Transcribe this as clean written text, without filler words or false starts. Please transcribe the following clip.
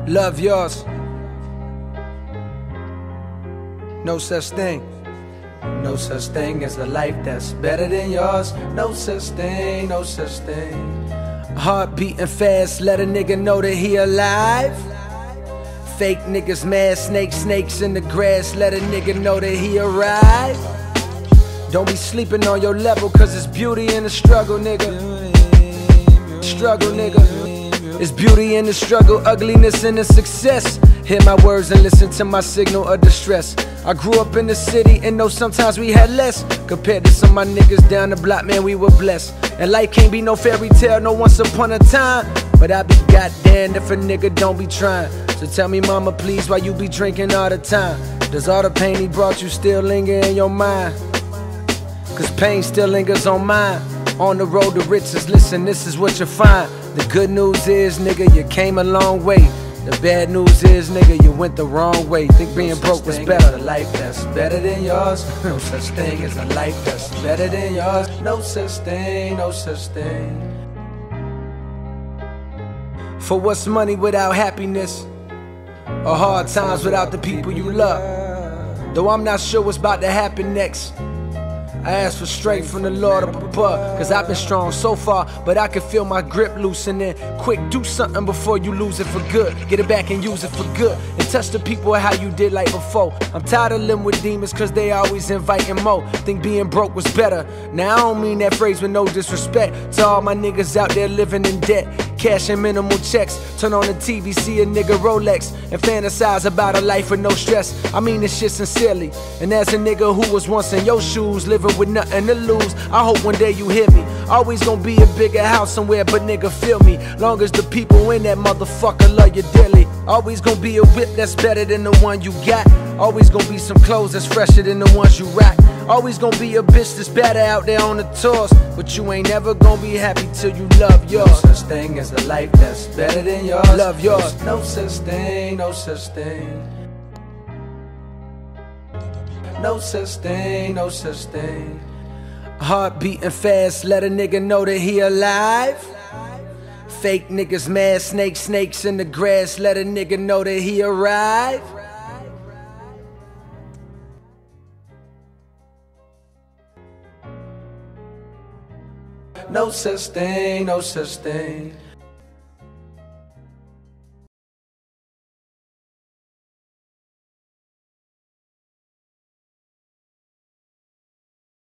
Love yours. No such thing. No such thing as a life that's better than yours. No such thing, no such thing. Heart beating fast, let a nigga know that he alive. Fake niggas mad, snakes in the grass, let a nigga know that he arrived. Don't be sleeping on your level, cause it's beauty in the struggle, nigga. Struggle, nigga. It's beauty in the struggle, ugliness in the success. Hear my words and listen to my signal of distress. I grew up in the city and know sometimes we had less. Compared to some of my niggas down the block, man, we were blessed. And life can't be no fairy tale, no once upon a time. But I be goddamn if a nigga don't be trying. So tell me, mama, please, why you be drinking all the time? Does all the pain he brought you still linger in your mind? Cause pain still lingers on mine. On the road to riches, listen, this is what you find. The good news is, nigga, you came a long way. The bad news is, nigga, you went the wrong way. Think being broke was better. A life that's better than yours. No such thing as a life that's better than yours. No such thing, no such thing. For what's money without happiness? Or hard times without the people you love? Though I'm not sure what's about to happen next, I ask for strength from the Lord up above. Cause I've been strong so far, but I can feel my grip loosening. Quick, do something before you lose it for good. Get it back and use it for good. And touch the people how you did like before. I'm tired of living with demons cause they always inviting more. Think being broke was better. Now I don't mean that phrase with no disrespect to all my niggas out there living in debt. Cashing minimal checks. Turn on the TV, see a nigga Rolex, and fantasize about a life with no stress. I mean this shit sincerely. And as a nigga who was once in your shoes, living with nothing to lose, I hope one day you hear me. Always gonna be a bigger house somewhere, but nigga feel me. Long as the people in that motherfucker love you dearly. Always gonna be a whip that's better than the one you got. Always gonna be some clothes that's fresher than the ones you rock. Always gonna be a bitch that's better out there on the tours. But you ain't never gonna be happy till you love yours. No such thing as a life that's better than yours. Love yours. No such thing, no such thing. No such thing, no such thing. Heart beating fast, let a nigga know that he alive. Fake niggas mad, snakes in the grass, let a nigga know that he arrived. No such thing, no such thing.